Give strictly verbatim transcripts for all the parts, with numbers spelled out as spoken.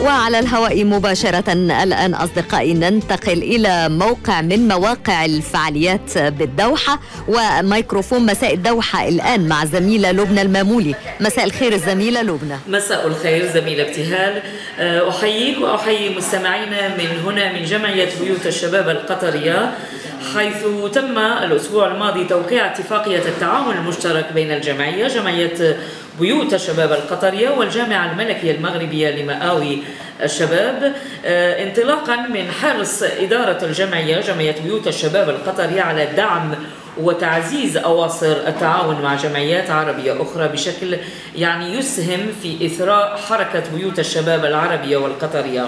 وعلى الهواء مباشرة الآن أصدقائي ننتقل إلى موقع من مواقع الفعاليات بالدوحة، وميكروفون مساء الدوحة الآن مع زميلة لبنى المامولي. مساء الخير الزميلة لبنى. مساء الخير زميلة ابتهال، أحييك وأحيي مستمعينا من هنا من جمعية بيوت الشباب القطرية، حيث تم الأسبوع الماضي توقيع اتفاقية التعاون المشترك بين الجمعية جمعية بيوت الشباب القطرية والجامعة الملكية المغربية لمآوي الشباب، انطلاقا من حرص إدارة الجمعية جمعية بيوت الشباب القطرية على دعم وتعزيز أواصر التعاون مع جمعيات عربية أخرى بشكل يعني يسهم في إثراء حركة بيوت الشباب العربية والقطرية.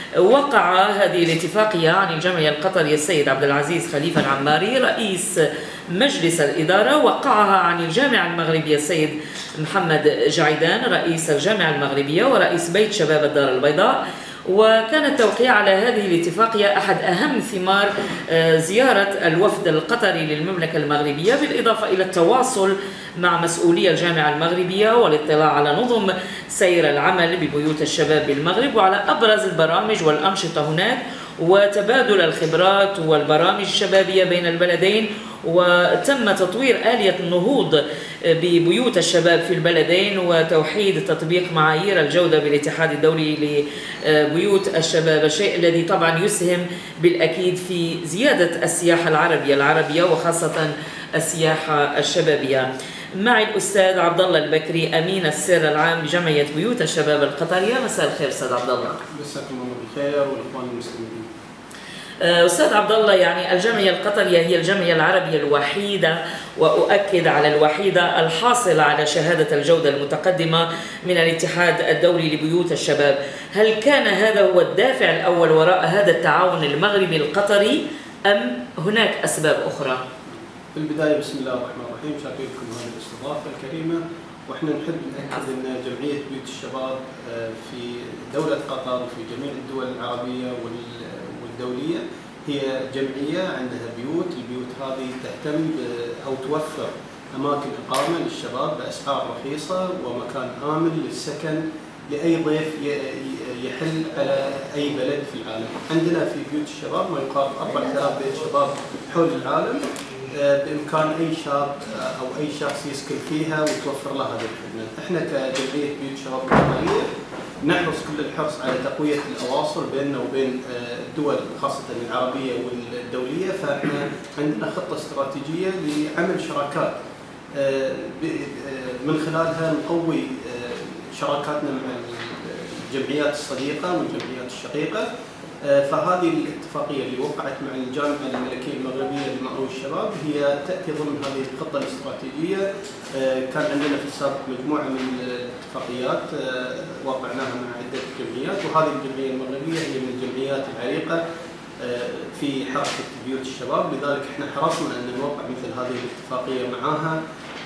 وقع هذه الاتفاقية عن الجمعية القطرية السيد عبد العزيز خليفة العماري رئيس مجلس الإدارة، وقعها عن الجامعة المغربية السيد محمد جعيدان رئيس الجامعة المغربية ورئيس بيت شباب الدار البيضاء. وكان التوقيع على هذه الاتفاقية أحد أهم ثمار زيارة الوفد القطري للمملكة المغربية، بالإضافة إلى التواصل مع مسؤولي الجامعة المغربية والاطلاع على نظم سير العمل ببيوت الشباب بالمغرب وعلى أبرز البرامج والأنشطة هناك، وتبادل الخبرات والبرامج الشبابية بين البلدين. وتم تطوير آلية النهوض ببيوت الشباب في البلدين وتوحيد تطبيق معايير الجودة بالاتحاد الدولي لبيوت الشباب، الشيء الذي طبعا يسهم بالأكيد في زيادة السياحة العربية العربية وخاصة السياحة الشبابية. معي الأستاذ عبد الله البكري أمين السر العام لجمعية بيوت الشباب القطرية. مساء الخير أستاذ عبد الله. مساكم الله بالخير والإخوان المسلمين. أستاذ عبد الله، يعني الجمعية القطرية هي الجمعية العربية الوحيدة، وأؤكد على الوحيدة، الحاصلة على شهادة الجودة المتقدمة من الاتحاد الدولي لبيوت الشباب. هل كان هذا هو الدافع الأول وراء هذا التعاون المغربي القطري أم هناك أسباب أخرى؟ في البداية بسم الله الرحمن الرحيم، شاكر لكم هذه الاستضافة الكريمة، وإحنا نحب نأكد أن جمعية بيوت الشباب في دولة قطر وفي جميع الدول العربية والدولية هي جمعية عندها بيوت، البيوت هذه تهتم أو توفر أماكن إقامة للشباب بأسعار رخيصة ومكان آمن للسكن لأي ضيف يحل على أي بلد في العالم. عندنا في بيوت الشباب ما يقارب أربعة آلاف بيت شباب حول العالم، بإمكان أي شاب أو أي شخص يسكن فيها وتوفر له هذه الخدمة. إحنا كجمعية بيوت شباب القطرية نحرص كل الحرص على تقوية الأواصر بيننا وبين الدول خاصة العربية والدولية، فإحنا عندنا خطة استراتيجية لعمل شراكات من خلالها نقوي شراكاتنا مع الجمعيات الصديقة والجمعيات الشقيقة. فهذه الاتفاقية اللي وقعت مع الجامعة الملكية المغربية لمآوي الشباب هي تأتي ضمن هذه الخطة الاستراتيجية. كان عندنا في السابق مجموعة من الاتفاقيات وقعناها مع عدة جمعيات، وهذه الجمعية المغربية هي من الجمعيات العريقة في حركة بيوت الشباب، لذلك احنا حرصنا أن نوقع مثل هذه الاتفاقية معها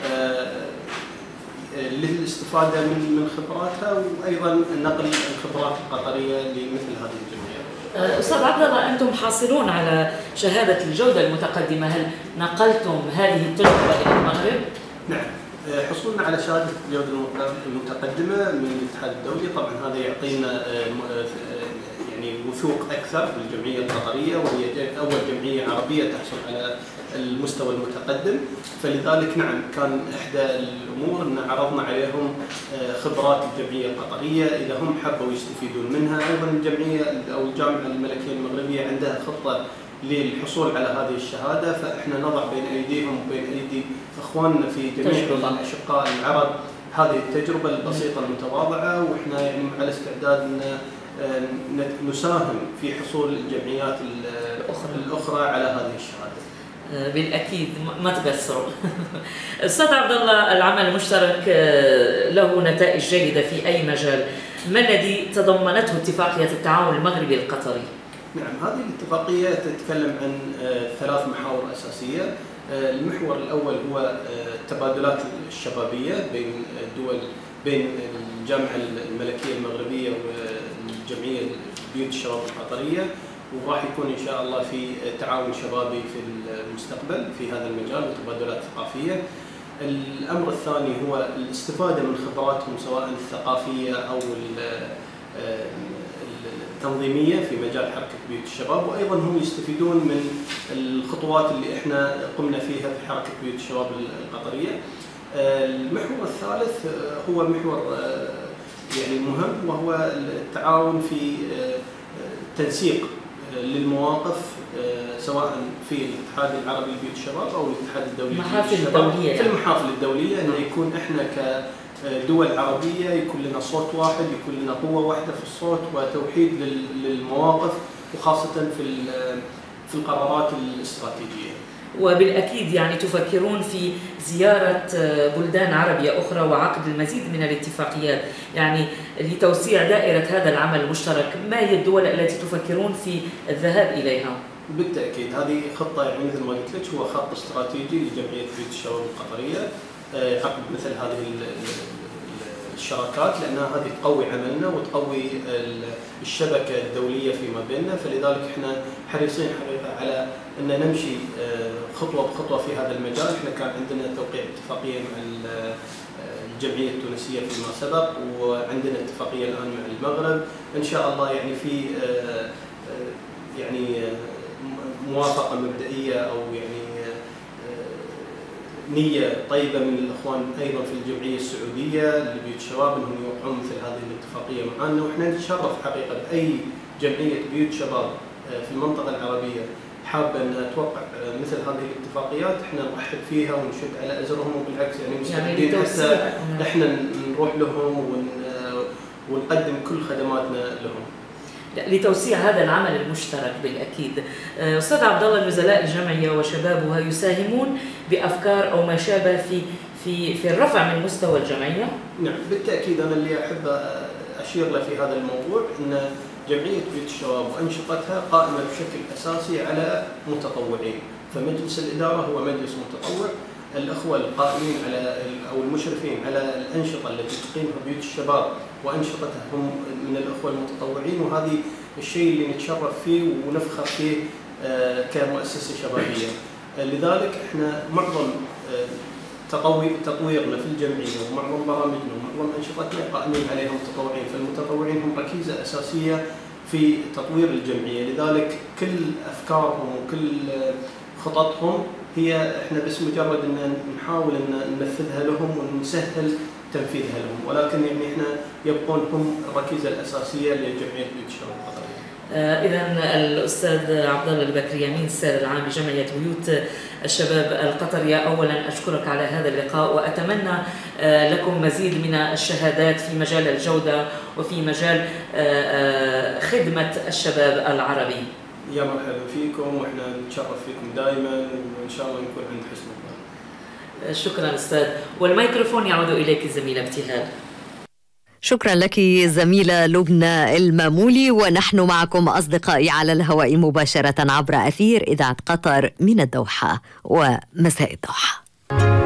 للاستفادة من من خبراتها وأيضا نقل الخبرات القطرية لمثل هذه الجمعيات. أستاذ عبد الله، أنتم حاصلون على شهادة الجودة المتقدمة، هل نقلتم هذه التجربة إلى المغرب؟ نعم، حصولنا على شهادة الجودة المتقدمة من الاتحاد الدولي، طبعا هذا يعطينا يعني وثوق أكثر بالجمعية القطرية، وهي أول جمعية عربية تحصل على المستوى المتقدم. فلذلك نعم كان إحدى الأمور أن عرضنا عليهم خبرات الجمعية القطرية إذا هم حبوا يستفيدون منها. أيضا الجمعية أو الجامعة الملكية المغربية عندها خطة للحصول على هذه الشهادة، فإحنا نضع بين أيديهم وبين أيدي إخواننا في جميع الأشقاء العرب هذه التجربة البسيطة المتواضعة، وإحنا يعني على استعداد أن نساهم في حصول الجمعيات الأخرى على هذه الشهادة. بالأكيد ما تقصروا. أستاذ عبد الله، العمل المشترك له نتائج جيدة في أي مجال، ما الذي تضمنته اتفاقية التعاون المغربي القطري؟ نعم، هذه الاتفاقية تتكلم عن ثلاث محاور أساسية. المحور الأول هو التبادلات الشبابية بين الدول، بين الجامعة الملكية المغربية والجمعية بيوت الشباب القطرية، وراح يكون إن شاء الله في تعاون شبابي في المستقبل في هذا المجال وتبادلات ثقافية. الأمر الثاني هو الاستفادة من خبراتهم سواء الثقافية أو التنظيمية في مجال حركة بيوت الشباب، وأيضا هم يستفيدون من الخطوات اللي احنا قمنا فيها في حركة بيوت الشباب القطرية. المحور الثالث هو محور يعني مهم، وهو التعاون في تنسيق للمواقف سواء في الاتحاد العربي لبيوت الشباب او الاتحاد الدولي المحافل الدولية، في المحافل الدولية، انه يكون احنا كدول عربية يكون لنا صوت واحد، يكون لنا قوة واحدة في الصوت وتوحيد للمواقف، وخاصة في في القرارات الاستراتيجية. وبالأكيد يعني تفكرون في زيارة بلدان عربية أخرى وعقد المزيد من الاتفاقيات يعني لتوسيع دائرة هذا العمل المشترك. ما هي الدول التي تفكرون في الذهاب إليها؟ بالتأكيد هذه خطة يعني مثل ما قلت لك، هو خط استراتيجي لجمعية بيوت الشباب القطرية عقد مثل هذه الشراكات، لأنها هذه تقوي عملنا وتقوي الشبكة الدولية فيما بيننا، فلذلك احنا حريصين حقيقة على أن نمشي خطوة بخطوة في هذا المجال. احنا كان عندنا توقيع اتفاقية مع الجمعية التونسية فيما سبق، وعندنا اتفاقية الآن مع المغرب، إن شاء الله يعني في يعني موافقة مبدئية أو يعني نية طيبة من الإخوان أيضا في الجمعية السعودية لبيوت الشباب أنهم يوقعون مثل هذه الاتفاقية معنا، وإحنا نتشرف حقيقة بأي جمعية بيوت شباب في المنطقة العربية حابة أن توقع مثل هذه الاتفاقيات، إحنا نرحب فيها ونشد على أزرهم، وبالعكس يعني مستعدين حتى إحنا نروح لهم ونقدم كل خدماتنا لهم لتوسيع هذا العمل المشترك. بالأكيد أستاذ عبد الله، النزلاء الجمعية وشبابها يساهمون بأفكار أو ما شابه في في في الرفع من مستوى الجمعية؟ نعم بالتأكيد. أنا اللي أحب أشير له في هذا الموضوع أن جمعية بيوت الشباب وأنشطتها قائمة بشكل أساسي على متطوعين، فمجلس الإدارة هو مجلس متطوع، الأخوة القائمين على أو المشرفين على الأنشطة التي تقيمها بيوت الشباب وأنشطتها هم من الأخوة المتطوعين، وهذه الشيء اللي نتشرف فيه ونفخر فيه كمؤسسة شبابية. لذلك احنا معظم تطويرنا في الجمعية ومعظم برامجنا ومعظم أنشطتنا قائمين عليها متطوعين، فالمتطوعين هم ركيزة أساسية في تطوير الجمعية، لذلك كل أفكارهم وكل خططهم هي احنا بس مجرد ان نحاول ان ننفذها لهم ونسهل تنفيذها لهم، ولكن يعني احنا يبقون هم الركيزه الاساسيه لجمعيه بيوت الشباب القطريه. آه اذا الاستاذ عبد الله البكري امين السائر العام بجمعيه بيوت الشباب القطريه، اولا اشكرك على هذا اللقاء، واتمنى آه لكم مزيد من الشهادات في مجال الجوده وفي مجال آه خدمه الشباب العربي. يا مرحبا فيكم، واحنا نتشرف فيكم دائما، وان شاء الله نكون عند حسن الظن. شكرا استاذ، والميكروفون يعود اليك الزميله ابتهال. شكرا لك زميلة لبنى المامولي، ونحن معكم أصدقائي على الهواء مباشرة عبر أثير إذاعة قطر من الدوحة ومساء الدوحة.